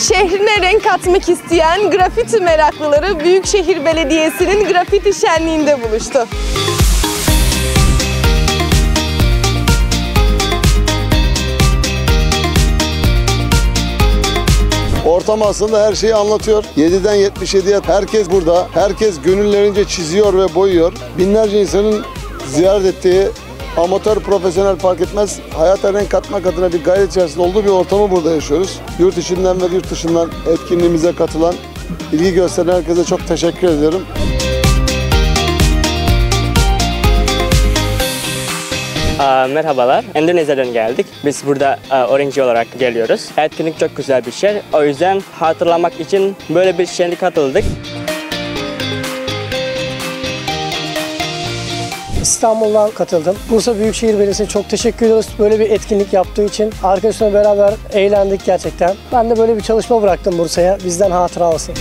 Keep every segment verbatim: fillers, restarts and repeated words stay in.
Şehrine renk katmak isteyen grafiti meraklıları Büyükşehir Belediyesi'nin grafiti şenliğinde buluştu. Ortam aslında her şeyi anlatıyor. yediden yetmiş yediye herkes burada. Herkes gönüllerince çiziyor ve boyuyor. Binlerce insanın ziyaret ettiği, amatör, profesyonel fark etmez, hayata renk katmak adına bir gayret içerisinde olduğu bir ortamı burada yaşıyoruz. Yurt içinden ve yurt dışından etkinliğimize katılan, ilgi gösteren herkese çok teşekkür ediyorum. Merhabalar, Endonezya'dan geldik. Biz burada öğrenci olarak geliyoruz. Etkinlik çok güzel bir şey. O yüzden hatırlamak için böyle bir şenlik katıldık. İstanbul'dan katıldım. Bursa Büyükşehir Belediyesi'ne çok teşekkür ediyoruz. Böyle bir etkinlik yaptığı için. Arkadaşlarımla beraber eğlendik gerçekten. Ben de böyle bir çalışma bıraktım Bursa'ya. Bizden hatıra olsun.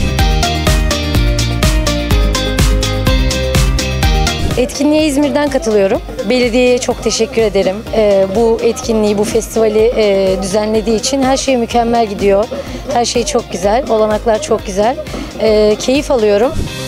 Etkinliğe İzmir'den katılıyorum. Belediyeye çok teşekkür ederim. Ee, bu etkinliği, bu festivali e, düzenlediği için her şey mükemmel gidiyor. Her şey çok güzel, olanaklar çok güzel. Ee, keyif alıyorum.